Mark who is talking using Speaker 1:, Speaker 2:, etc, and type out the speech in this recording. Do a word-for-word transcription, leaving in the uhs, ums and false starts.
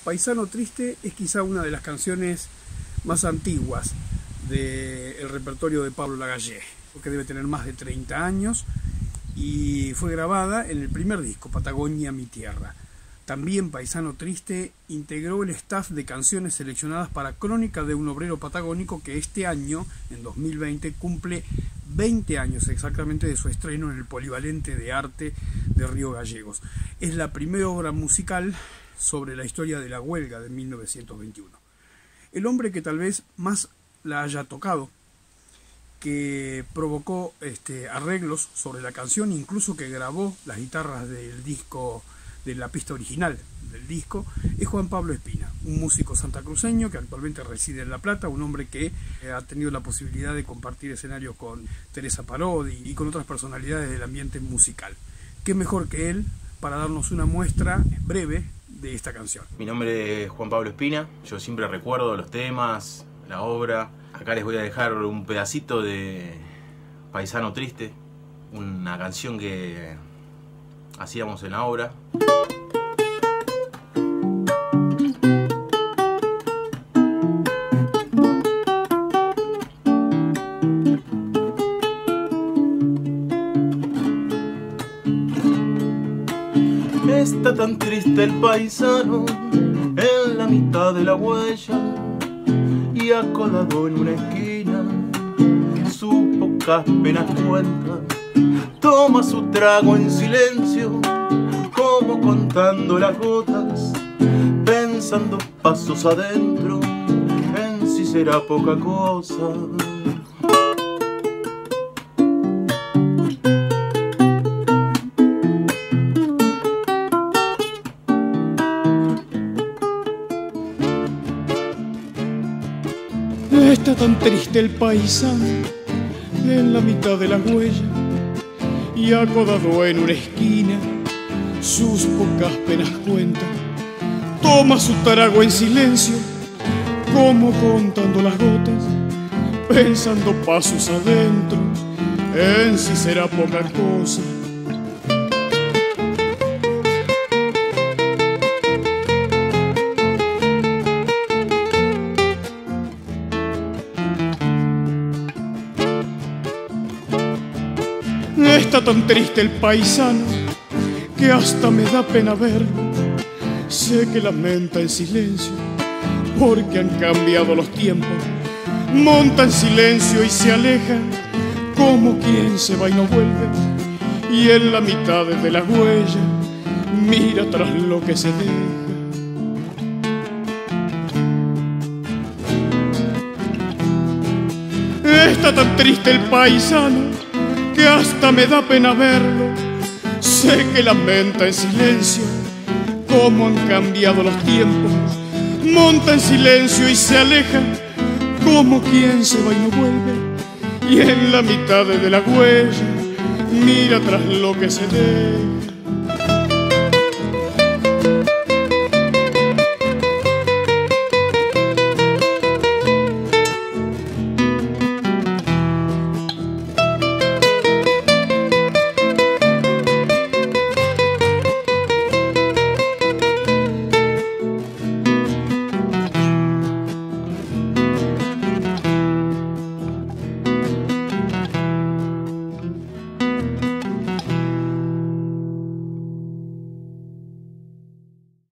Speaker 1: Paisano Triste es quizá una de las canciones más antiguas del repertorio de Pablo Lagallé, porque debe tener más de treinta años y fue grabada en el primer disco, Patagonia, mi tierra. También Paisano Triste integró el staff de canciones seleccionadas para Crónica de un obrero patagónico, que este año, en dos mil veinte, cumple veinte años exactamente de su estreno en el Polivalente de Arte de Río Gallegos. Es la primera obra musical sobre la historia de la huelga de mil novecientos veintiuno. El hombre que tal vez más la haya tocado, que provocó este, arreglos sobre la canción, incluso que grabó las guitarras del disco, de la pista original del disco, es Juan Pablo Espina, un músico santacruceño que actualmente reside en La Plata, un hombre que ha tenido la posibilidad de compartir escenarios con Teresa Parodi y con otras personalidades del ambiente musical. ¿Qué mejor que él para darnos una muestra breve de esta canción?
Speaker 2: Mi nombre es Juan Pablo Espina, yo siempre recuerdo los temas, la obra. Acá les voy a dejar un pedacito de Paisano Triste, una canción que hacíamos en la obra. Está tan triste el paisano en la mitad de la huella y acodado en una esquina, sus pocas penas cuenta. Toma su trago en silencio, como contando las gotas, pensando pasos adentro, en si será poca cosa.
Speaker 3: Está tan triste el paisano en la mitad de la huella y acodado en una esquina, sus pocas penas cuenta. Toma su trago en silencio, como contando las gotas, pensando pasos adentro, en si será poca cosa. Está tan triste el paisano que hasta me da pena verlo. Sé que lamenta en silencio porque han cambiado los tiempos. Monta en silencio y se aleja como quien se va y no vuelve. Y en la mitad de la huella mira tras lo que se deja. Está tan triste el paisano que hasta me da pena verlo. Sé que lamenta en silencio cómo han cambiado los tiempos. Monta en silencio y se aleja como quien se va y no vuelve. Y en la mitad de la huella mira tras lo que se deja.